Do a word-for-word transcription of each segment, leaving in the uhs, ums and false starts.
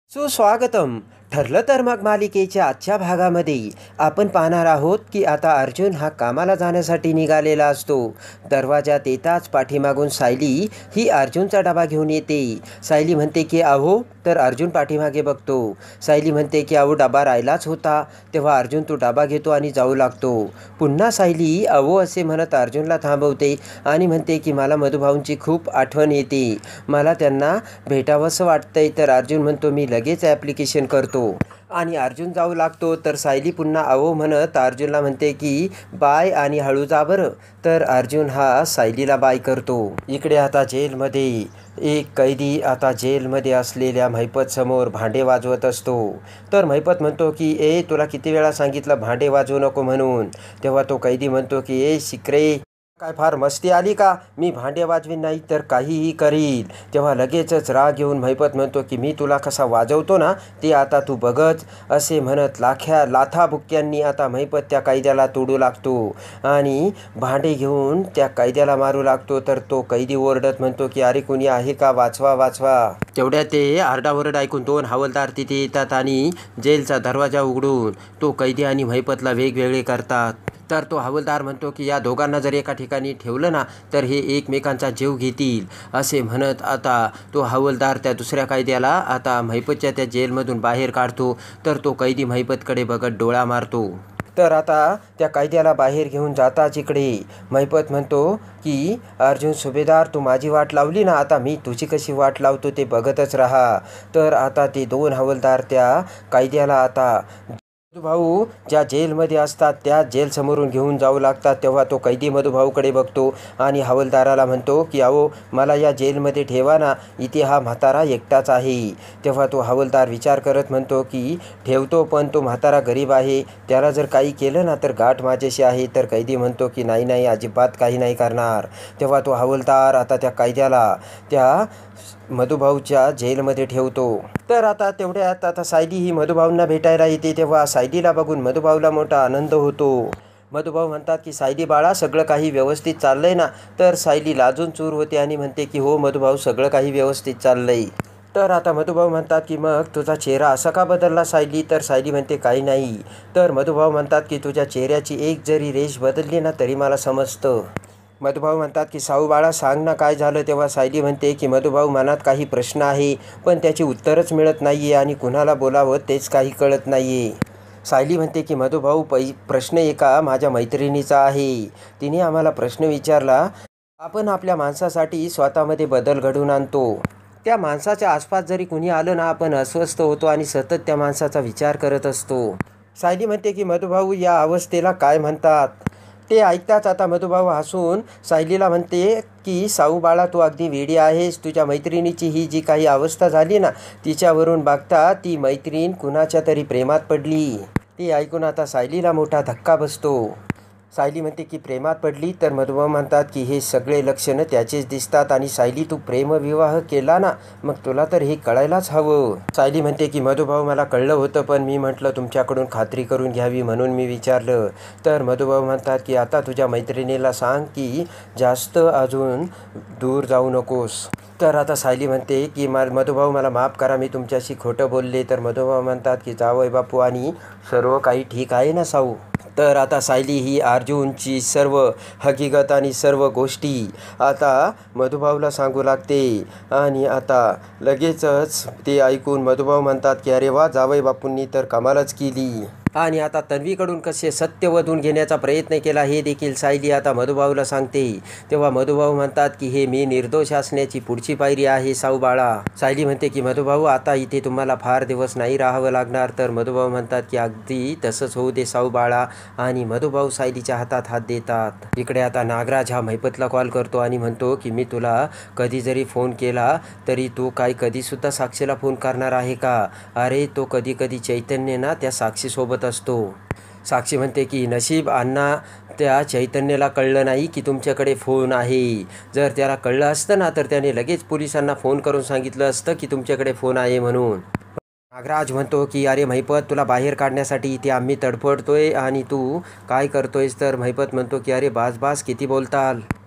सुस्वागतम. ठरलं तर मग मालिकेच्या आजच्या भागामध्ये आपण पाहणार आहोत की आता अर्जुन हा कामाला जाण्यासाठी निघालेला असतो. दरवाजात येताच पाठीमागून सायली ही अर्जुनचा डबा घेऊन येते. सायली म्हणते की अहो, तर अर्जुन पाठीमागे बघतो. सायली म्हणते की अहो, डबा राहिलाच होता. तेव्हा अर्जुन तो डबा घेतो आणि जाऊ लागतो. पुन्हा सायली अहो असे म्हणत अर्जुनला थांबवते आणि म्हणते की मला मधुभाऊंची खूप आठवण येते, मला त्यांना भेटावंसं वाटतंय. तर अर्जुन म्हणतो मी लगेच ॲप्लिकेशन करतो आणि अर्जुन जाऊ लागतो. तर सायली पुन्हा अहो म्हणत अर्जुनला म्हणते की बाय आणि हळू जा बरं. तर अर्जुन हा सायलीला बाय करतो. इकडे आता जेलमध्ये एक कैदी आता जेलमध्ये असलेल्या महिपत समोर भांडे वाजवत असतो. तर महिपत म्हणतो की ए तुला किती वेळा सांगितलं भांडे वाजवू नको म्हणून. तेव्हा तो कैदी म्हणतो की ए शिकरे, काय फार मस्ती आली का? मी भांडे वाजवीन नाही तर काहीही करील. तेव्हा लगेचच राग येऊन महिपत म्हणतो की मी तुला कसा वाजवतो ना ते आता तू बघच. असे म्हणत लाख्या लाथाबुक्क्यांनी आता महिपत त्या कैद्याला तोडू लागतो आणि भांडे घेऊन त्या कैद्याला मारू लागतो. तर तो कैदी ओरडत म्हणतो की अरे कुणी आहे का, वाचवा वाचवा. तेवढ्या ते आरडाओरड ऐकून दोन हवालदार तिथे येतात आणि जेलचा दरवाजा उघडून तो कैदी आणि महिपतला वेगवेगळे करतात. तर तो हवालदार म्हणतो की या दोघांना जर एका ठिकाणी ठेवलं ना तर हे एकमेकांचा जीव घेतील. असे म्हणत आता तो हवालदार त्या दुसऱ्या कैद्याला आता महिपतच्या त्या जेलमधून बाहेर काढतो. तर तो कैदी महिपतकडे बघत डोळा मारतो. तर आता त्या कैद्याला बाहेर घेऊन जाताच इकडे महिपत म्हणतो की अर्जुन सुभेदार, तू माझी वाट लावली ना, आता मी तुझी कशी वाट लावतो ते बघतच राहा. तर आता ते दोन हवालदार त्या कैद्याला आता मधुभाऊ ज्या जेलमध्ये असतात त्या जेलसमोरून घेऊन जाऊ लागतात. तेव्हा तो कैदी मधुभाऊकडे बघतो आणि हवालदाराला म्हणतो की अहो मला या जेलमध्ये ठेवा ना, इथे हा म्हातारा एकटाच आहे. तेव्हा तो हवालदार विचार करत म्हणतो की ठेवतो, पण तो म्हातारा गरीब आहे, त्याला जर काही केलं ना तर गाठ माझ्याशी आहे. तर कैदी म्हणतो की नाही नाही अजिबात काही नाही करणार. तेव्हा तो हवालदार आता त्या कैद्याला त्या मधुभाऊच्या जेलमध्ये ठेवतो. तर आता तेवढ्यात आता सायली ही मधुभाऊंना भेटायला येते. तेव्हा सायलीला बघून मधुभाऊला मोठा आनंद होतो. मधुभाऊ म्हणतात की सायली बाळा, सगळं काही व्यवस्थित चाललंय ना? तर सायली लाजून चूर होते आणि म्हणते की हो मधुभाऊ, सगळं काही व्यवस्थित चाललंय. तर आता मधुभाऊ म्हणतात की मग तुझा चेहरा असा का बदलला सायली? तर सायली म्हणते काही नाही. तर मधुभाऊ म्हणतात की तुझ्या चेहऱ्याची एक जरी रेष बदलली ना तरी मला समजतं. मधुभाऊ म्हणतात की साऊ बाळा सांग ना काय झालं. तेव्हा सायली म्हणते की मधुभाऊ, मनात काही प्रश्न आहे पण त्याची उत्तरच मिळत नाही आहे आणि कुणाला बोलावं तेच काही कळत नाही आहे. सायली म्हणते की मधुभाऊ, पै प्रश्न एका माझ्या मैत्रिणीचा आहे. तिने आम्हाला प्रश्न विचारला, आपण आपल्या माणसासाठी स्वतःमध्ये बदल घडवून आणतो, त्या माणसाच्या आसपास जरी कुणी आलं ना आपण अस्वस्थ होतो आणि सतत त्या माणसाचा विचार करत असतो. सायली म्हणते की मधुभाऊ, या अवस्थेला काय म्हणतात? ते ऐकताच आता मधुभाऊ हसून सायलीला म्हणते की साऊ बाळा, तू अगदी वेडी आहेस. तुझ्या मैत्रिणीची ही जी काही अवस्था झाली ना तिच्यावरून बघता ती मैत्रीण कुणाच्या तरी प्रेमात पडली. ते ऐकून आता सायलीला मोठा धक्का बसतो. सायली म्हणते की प्रेमात पडली? तर मधुभाऊ म्हणतात की हे सगळे लक्षणं त्याचेच दिसतात आणि सायली तू प्रेमविवाह केला ना, मग तुला तर हे कळायलाच हवं. सायली म्हणते की मधुभाऊ, मला कळलं होतं पण मी म्हटलं तुमच्याकडून खात्री करून घ्यावी म्हणून मी विचारलं. तर मधुभाऊ म्हणतात की आता तुझ्या मैत्रिणीला सांग की जास्त अजून दूर जाऊ नकोस. तर आता सायली म्हणते की मा मधुभाऊ मला माफ करा, मी तुमच्याशी खोटं बोलले. तर मधुभाऊ म्हणतात की जावई बापू आणि सर्व काही ठीक आहे ना साऊ? तर आता सायली ही अर्जुनची सर्व हकीकत आणि सर्व गोष्टी आता मधुभाऊला सांगू लागते आणि आता लगेचच ते ऐकून मधुभाऊ म्हणतात की अरे वा, जावई बापूंनी तर कमालच केली. आणि आता तन्वीकडून कसे सत्य वधून घेण्याचा प्रयत्न केला हे देखील सायली आता मधुभाऊला सांगते. तेव्हा मधुभाऊ म्हणतात की हे मी निर्दोष असण्याची पुढची पायरी आहे साऊ बाळा. सायली म्हणते की मधुभाऊ, आता इथे तुम्हाला फार दिवस नाही राहावं लागणार. तर मधुभाऊ म्हणतात की अगदी तसंच होऊ दे साऊ बाळा. आणि मधुभाऊ सायलीच्या हातात हात देतात. इकडे आता नागराज हा महिपतला कॉल करतो आणि म्हणतो की मी तुला कधी जरी फोन केला तरी तू काय कधीसुद्धा साक्षीला फोन करणार आहे का? अरे तो कधी कधी चैतन्य ना त्या साक्षीसोबत असतो. साक्षी म्हणते की नशीब अण्णा त्या चैतन्याला कळलं नाही की तुमच्याकडे फोन आहे. जर त्याला कळलं असतं ना तर त्याने लगेच पोलिसांना फोन करून सांगितलं असतं की तुमच्याकडे फोन आहे म्हणून. नागराज म्हणतो की अरे महिपत, तुला बाहेर काढण्यासाठी इथे आम्ही तडफडतोय आणि तू काय करतोयस? तर महिपत म्हणतो की अरे बास बास, किती बोलताल.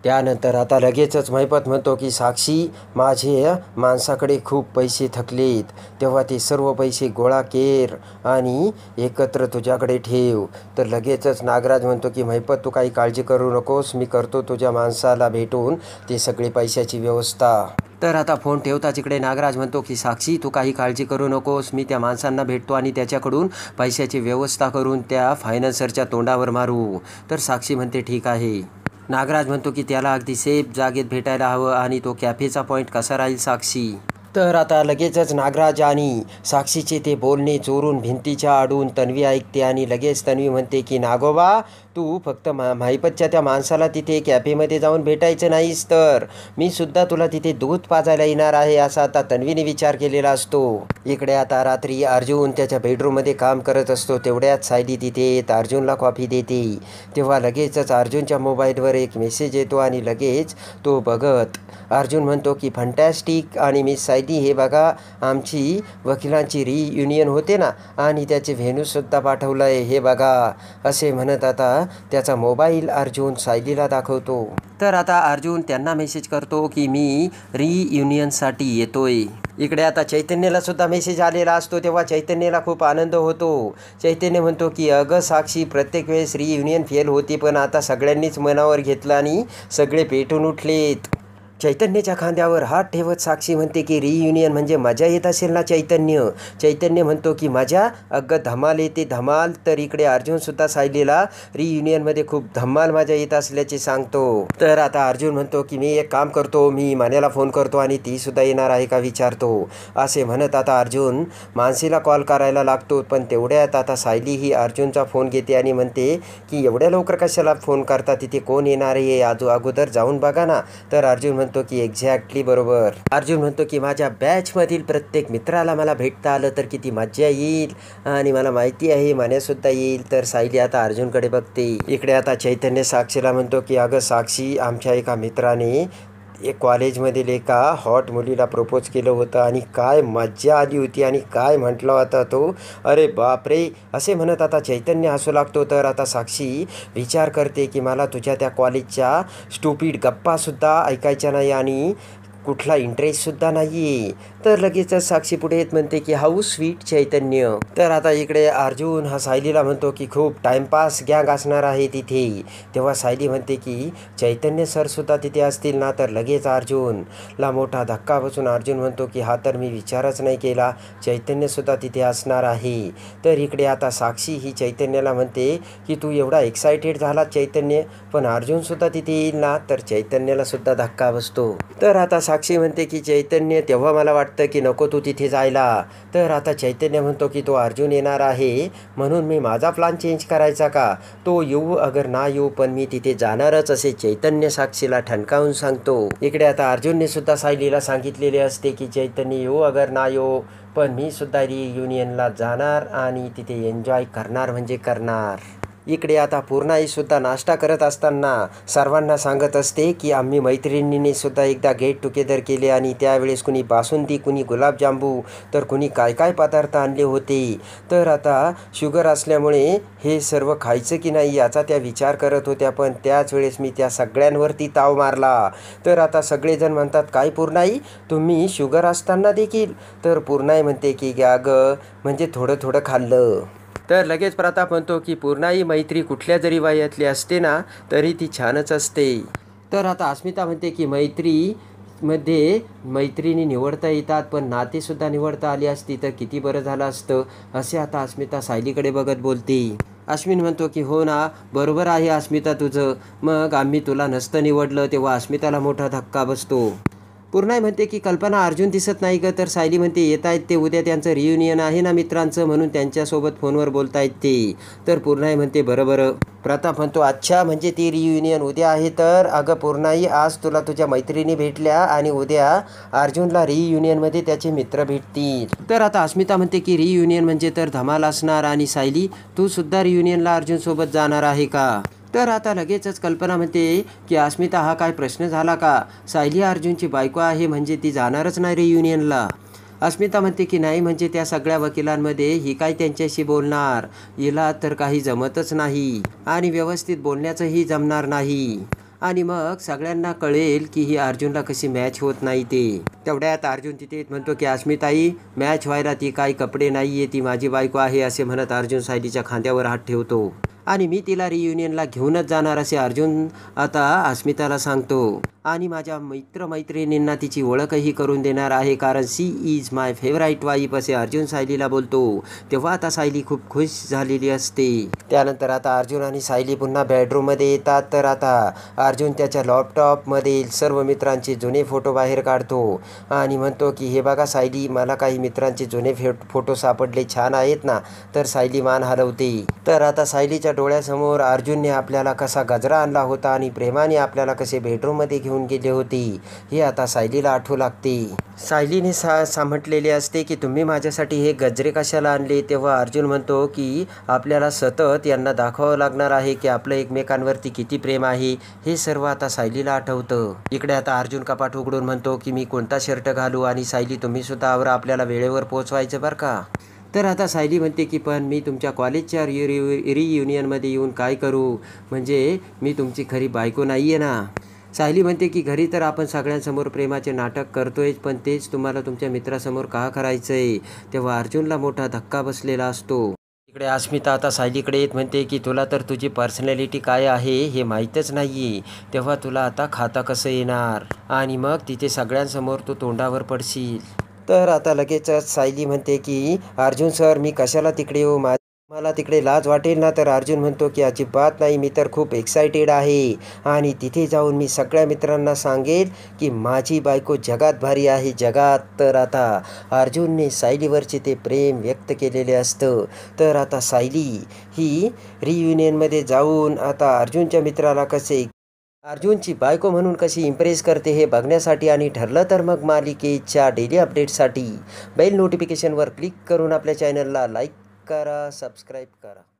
त्यानंतर आता लगेचच महिपत म्हणतो की साक्षी, माझे माणसाकडे खूप पैसे थकलेत, तेव्हा ते सर्व पैसे गोळा केर आणि एकत्र तुझ्याकडे ठेव. तर लगेचच नागराज म्हणतो की महिपत, तू काही काळजी करू नकोस, मी करतो तुझ्या माणसाला भेटून ते सगळे पैशाची व्यवस्था. तर आता फोन ठेवताच इकडे नागराज म्हणतो की साक्षी, तू काही काळजी करू नकोस, मी त्या माणसांना भेटतो आणि त्याच्याकडून पैशाची व्यवस्था करून त्या फायनान्सरच्या तोंडावर मारू. तर साक्षी म्हणते ठीक आहे. नागराज म्हणतो की त्याला अगदी सेफ जागेत भेटायला हवं आणि तो कॅफेचा पॉईंट कसा राहील साक्षी. तर आता लगेचच नागराज आणि साक्षीचे ते बोलणे चोरून भिंतीच्या आडून तन्वी ऐकते आणि लगेच तन्वी म्हणते की नागोबा, तू फक्त मा महिपतच्या त्या माणसाला तिथे कॅफेमध्ये जाऊन भेटायचं नाहीस, तर मी सुद्धा तुला तिथे दूध पाजायला येणार आहे असा आता तन्वीने विचार केलेला असतो. इकडे आता रात्री अर्जुन त्याच्या बेडरूममध्ये काम करत असतो. तेवढ्यात सायली तिथे येत अर्जुनला कॉफी देते. तेव्हा लगेचच अर्जुनच्या मोबाईलवर एक मेसेज येतो आणि लगेच तो बघत अर्जुन म्हणतो की फंटॅस्टिक, आणि मिस सायली, हे बघा आमची वकिलांची रियुनियन होते ना, आणि त्याचे व्हेन्यूसुद्धा पाठवलं आहे, हे बघा, असे म्हणत आता त्याचा मोबाईल अर्जुन सायलीला दाखवतो. तर आता अर्जुन त्यांना मेसेज करतो की मी रियुनियनसाठी येतोय. इकडे आता चैतन्यला सुद्धा मेसेज आलेला असतो. तेव्हा चैतन्यला खूप आनंद होतो. चैतन्य म्हणतो की अगं साक्षी, प्रत्येक वेळेस रियुनियन फेल होती, पण आता सगळ्यांनीच मनावर घेतलं आणि सगळे पेटून उठलेत. चैतन्याच्या खांद्यावर हात ठेवत साक्षी म्हणते की रियुनियन म्हणजे मजा येत असेल ना चैतन्य. चैतन्य म्हणतो की मजा, अगं धमाल येते धमाल. तर इकडे अर्जुनसुद्धा सायलीला रियुनियनमध्ये खूप धमाल मजा येत असल्याचे सांगतो. तर आता अर्जुन म्हणतो की मी एक काम करतो, मी मान्याला फोन करतो आणि तीसुद्धा येणार आहे का विचारतो. असे म्हणत आता अर्जुन मानसीला कॉल करायला लागतो. पण तेवढ्यात आता सायली ही अर्जुनचा फोन घेते आणि म्हणते की एवढ्या लवकर कशाला फोन करता, तिथे कोण येणार आहे आजू अगोदर जाऊन बघा ना. तर अर्जुन म्हणतो की एक्झॅक्टली बरोबर. अर्जुन म्हणतो की माझ्या बॅचमधील प्रत्येक मित्राला मला भेटता आलं तर किती मज्जा येईल, आणि मला माहिती आहे मान्यासुद्धा येईल. तर सायली आता अर्जुनकडे बघते. इकडे आता चैतन्य साक्षीला म्हणतो की अगं साक्षी, आमच्या एका मित्राने एक कॉलेजमधील एका हॉट मुलीला प्रपोज केलं होतं आणि काय मज्जा आली होती आणि काय म्हटला होता तो, अरे बापरे, असे म्हणत आता चैतन्य हसू लागतो. तर आता साक्षी विचार करते की मला तुझ्या त्या कॉलेजच्या स्टुपिड गप्पासुद्धा ऐकायच्या नाही आणि कुठला इंटरेस्टसुद्धा नाही आहे. तर लगेचच साक्षी पुढे येत म्हणते की हाऊ स्वीट चैतन्य. तर आता इकडे अर्जुन हा सायलीला म्हणतो की खूप टाईमपास गँग असणार आहे तिथे. तेव्हा सायली म्हणते की चैतन्य सरसुद्धा तिथे असतील ना. तर लगेच अर्जुनला मोठा धक्का बसून अर्जुन म्हणतो की हा तर मी विचारच नाही केला, चैतन्यसुद्धा तिथे असणार आहे. तर इकडे आता साक्षी ही चैतन्याला म्हणते की तू एवढा एक्सायटेड झाला चैतन्य, पण अर्जुनसुद्धा तिथे येईल ना. तर चैतन्याला सुद्धा धक्का बसतो. तर आता साक्षी म्हणते की चैतन्य, तेव्हा मला वाटतं की नको तू तिथे जायला. तर आता चैतन्य म्हणतो की तो अर्जुन येणार आहे म्हणून मी माझा प्लॅन चेंज करायचा का, तो येऊ अगर ना येऊ पण मी तिथे जाणारच, असे चैतन्य साक्षीला ठणकावून सांगतो. इकडे आता अर्जुनने सुद्धा सायलीला सांगितलेले असते की चैतन्य येऊ अगर ना येऊ पण मी सुद्धा रियुनियनला जाणार आणि तिथे एन्जॉय करणार म्हणजे करणार. इकडे आता पूर्णाईसुद्धा नाश्ता करत असताना सर्वांना सांगत असते की आम्ही मैत्रिणींनी सुद्धा एकदा गेट टुगेदर केले आणि त्यावेळेस कुणी बासुंदी, कुणी गुलाबजांबू, तर कुणी काय काय पदार्थ आणले होते. तर आता शुगर असल्यामुळे हे सर्व खायचं की नाही याचा त्या विचार करत होत्या, पण त्याच वेळेस मी त्या सगळ्यांवरती ताव मारला. तर आता सगळेजण म्हणतात काय पूर्णाई, तुम्ही शुगर असताना देखील. तर पूर्णाई म्हणते की अगं म्हणजे थोडं थोडं खाल्लं. तर लगेच प्रताप म्हणतो की पूर्णाई, मैत्री कुठल्या जरी वयातली असते ना तरी ती छानच असते. तर आता अस्मिता म्हणते की मैत्रीमध्ये मैत्रिणी निवडता येतात पण नातेसुद्धा निवडता आली असती तर किती बरं झालं असतं, असे आता अस्मिता सायलीकडे बघत बोलते. अश्विन म्हणतो की हो ना, बरोबर आहे अस्मिता तुझं, मग आम्ही तुला नसतं निवडलं. तेव्हा अस्मिताला मोठा धक्का बसतो. पूर्णाई म्हणते की कल्पना, अर्जुन दिसत नाही ग. तर सायली म्हणते येत आहेत ते, उद्या त्यांचं रियुनियन आहे ना मित्रांचं, म्हणून त्यांच्यासोबत फोनवर बोलतायत ते. तर पूर्णाई म्हणते बरं बरं. प्रताप म्हणतो अच्छा म्हणजे ती रियुनियन उद्या आहे. तर अगं पूर्णाई, आज तुला तुझ्या मैत्रिणी भेटल्या आणि उद्या अर्जुनला रियुनियनमध्ये त्याचे मित्र भेटतील. तर आता अस्मिता म्हणते की रियुनियन म्हणजे तर धमाल असणार. आणि सायली, तू सुद्धा रियुनियनला अर्जुनसोबत जाणार आहे का. तर आता लगेचच कल्पना म्हणते की अस्मिता, हा काय प्रश्न झाला का, सायली अर्जुनची बायको आहे म्हणजे ती जाणारच नाही रियुनियनला. अस्मिता म्हणते की नाही म्हणजे त्या सगळ्या वकिलांमध्ये ही काय त्यांच्याशी बोलणार, हिला तर काही जमतच नाही आणि व्यवस्थित बोलण्याचंही जमणार नाही. आणि मग सगळ्यांना कळेल की ही अर्जुनला कशी मॅच होत नाही ते. तेवढ्यात अर्जुन तिथे म्हणतो की अस्मिताई मॅच व्हायला ती काही कपडे नाही आहे, ती माझी बायको आहे असे म्हणत अर्जुन सायलीच्या खांद्यावर हात ठेवतो. आणि मी तिला रियुनियनला घेऊनच जाणार असे अर्जुन आता अस्मिताला सांगतो. आणि माझ्या मित्रमैत्रिणींना तिची ओळखही करून देणार आहे, कारण she is my favourite wife असे अर्जुन सायलीला बोलतो. तेव्हा आता सायली खूप खुश झालेली असते. त्यानंतर आता अर्जुन आणि सायली पुन्हा बेडरूममध्ये येतात. तर आता अर्जुन त्याच्या लॅपटॉपमधील सर्व मित्रांचे जुने फोटो बाहेर काढतो आणि म्हणतो की हे बघा सायली, मला काही मित्रांचे जुने फे फोटो सापडले, छान आहेत ना. तर सायली मान हलवते. तर आता सायलीच्या डोळ्यासमोर अर्जुनने आपल्याला कसा गजरा आणला होता आणि प्रेमाने आपल्याला कसे बेडरूममध्ये घेऊन गेले होते हे आता सायलीला आठवू लागते. सायलीने सा सांगितलेले असते की तुम्ही माझ्यासाठी हे गजरे कशाला आणले. तेव्हा अर्जुन म्हणतो की आपल्याला सतत यांना दाखवावं लागणार आहे की आपलं एकमेकांवरती किती प्रेम आहे. हे सर्व आता सायलीला आठवतं. इकडे आता अर्जुन कपाट उघडून म्हणतो की मी कोणता शर्ट घालू, आणि सायली तुम्ही सुद्धा आवरा, आपल्याला वेळेवर पोहोचवायचं बरं का. तर आता सायली म्हणते की पण मी तुमच्या कॉलेजच्या रि रि रियुनियनमध्ये येऊन काय करू, म्हणजे मी तुमची खरी बायको नाही आहे ना. सायली म्हणते की घरी तर आपण सगळ्यांसमोर प्रेमाचे नाटक करतोय, पण तेच तुम्हाला तुमच्या मित्रासमोर का करायचं आहे. तेव्हा अर्जुनला मोठा धक्का बसलेला असतो. इकडे अस्मिता आता सायलीकडे येत म्हणते की तुला तर तुझी पर्सनॅलिटी काय आहे हे माहीतच नाही आहे, तेव्हा तुला आता खाता कसं येणार, आणि मग तिथे सगळ्यांसमोर तू तोंडावर पडशील. तर आता लगेचच सायली म्हणते की अर्जुन सर, मी कशाला तिकडे येऊ, मा मला तिकडे लाज वाटेल ना. तर अर्जुन म्हणतो की अजिबात नाही, मी तर खूप एक्सायटेड आहे आणि तिथे जाऊन मी सगळ्या मित्रांना सांगेल की माझी बायको जगात भारी आहे, जगात. तर आता अर्जुनने सायलीवरचे ते प्रेम व्यक्त केलेले असतं. तर आता सायली ही रियुनियनमध्ये जाऊन आता अर्जुनच्या मित्राला कसे अर्जुनची बायको म्हणून कशी इम्प्रेस करते हे बघण्यासाठी आणि ठरलं तर मग मालिकेच्या डेली अपडेट्ससाठी बेल नोटिफिकेशनवर क्लिक करून आपल्या चॅनलला लाईक करा, सबस्क्राईब करा.